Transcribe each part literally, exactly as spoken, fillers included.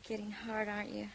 getting hard, aren't you?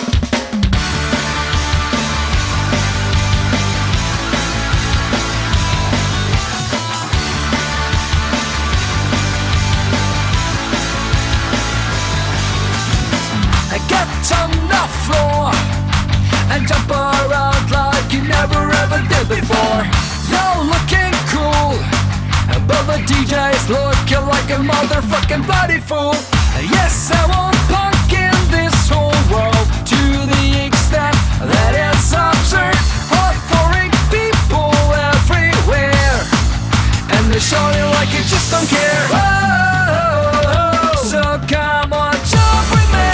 Get on the floor and jump around like you never ever did before. You're looking cool, but the D J's looking like a motherfucking bloody fool. Yes, I want punk in this whole world to the extent that it's absurd. Euphoric people everywhere, and they're shouting like you just don't care. Whoa, so come on, jump with me.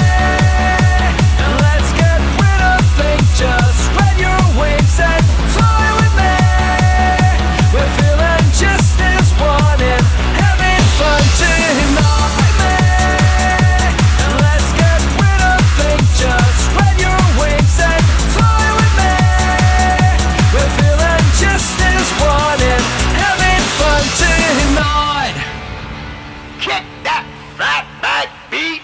Just spread your wings and fly with me. We're feeling just as one and having fun tonight with me. Let's get rid of things, just spread your wings and fly with me. We're feeling just as one and having fun tonight. Kick that fat back beat.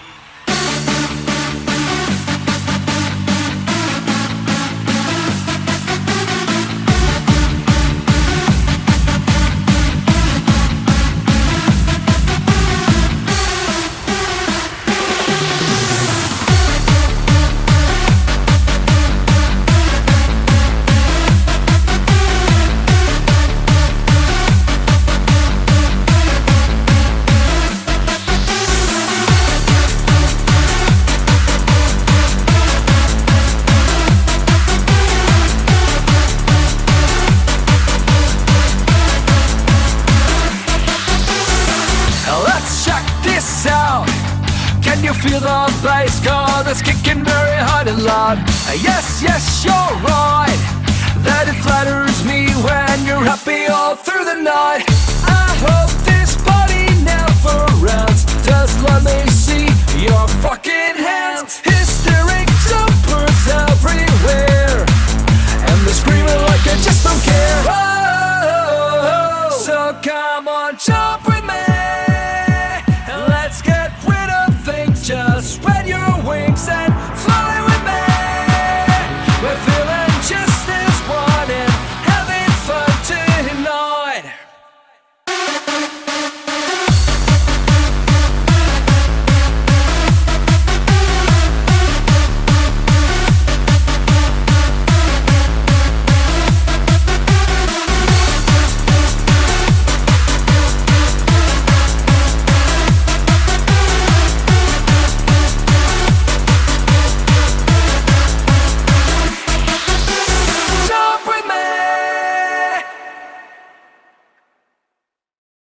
Can you feel the bass? God, it's kicking very hard and loud. Yes, yes, you're right, that it flatters me when you're happy all through the night. I hope